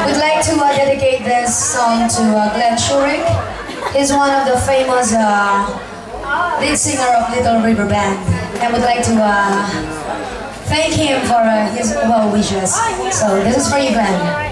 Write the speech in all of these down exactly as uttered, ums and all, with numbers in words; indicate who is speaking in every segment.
Speaker 1: We'd like to uh, dedicate this song to uh, Glenn Shurick. He's one of the famous uh, lead singer of Little River Band, and we'd like to uh, thank him for uh, his well wishes. So this is for you, Glenn.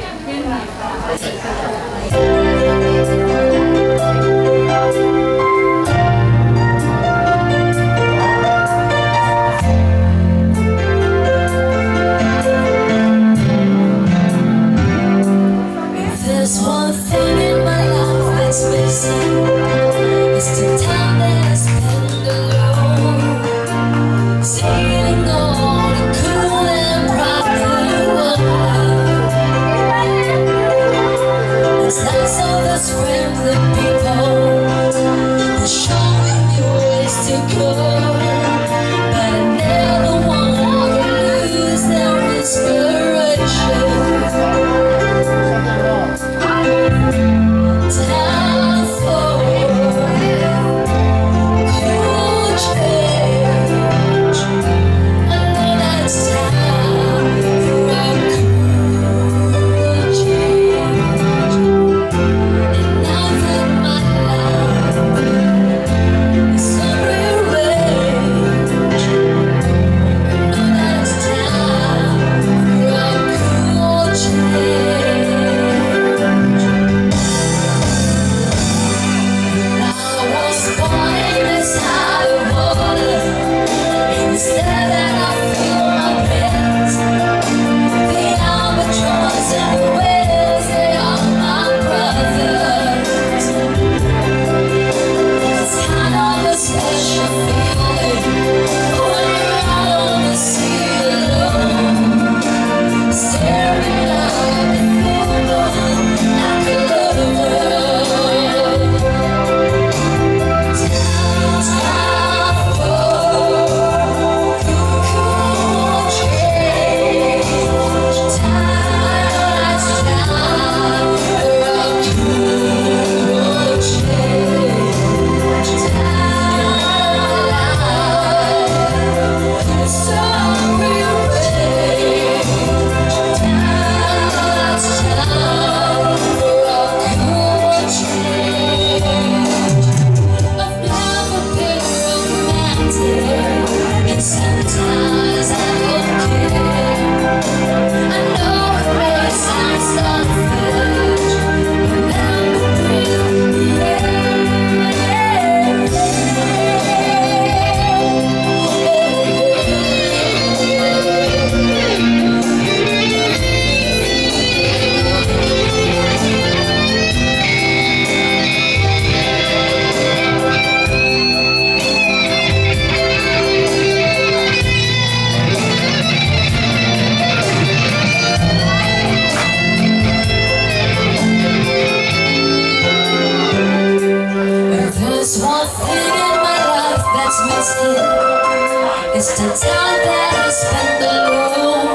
Speaker 2: It's the time that I spend alone,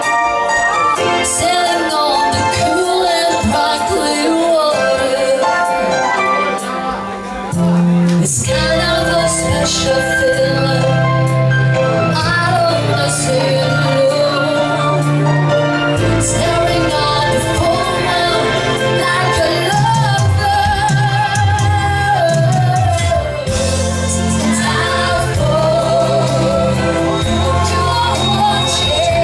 Speaker 2: sailing on the cool and brightly water. It's kind of a special feeling. I don't wanna say it alone, staring on the full moon like a lover. It's time for you to watch it.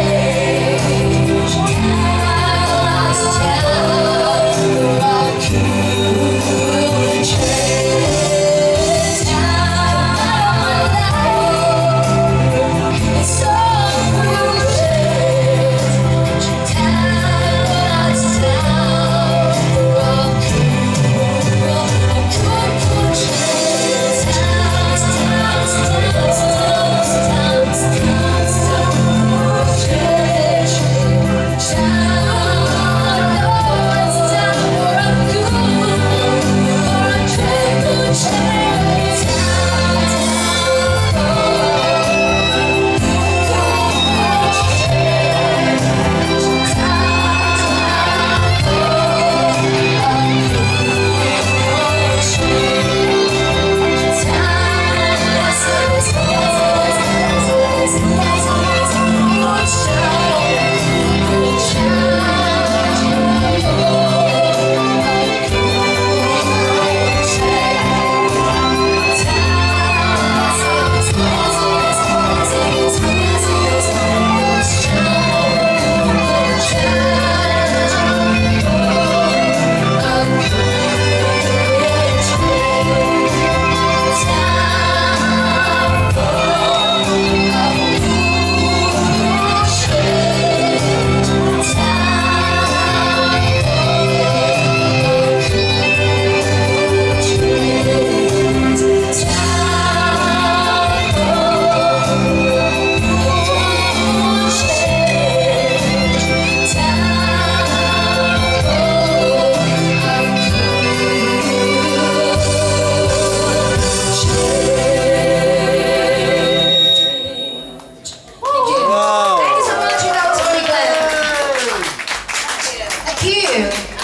Speaker 1: you.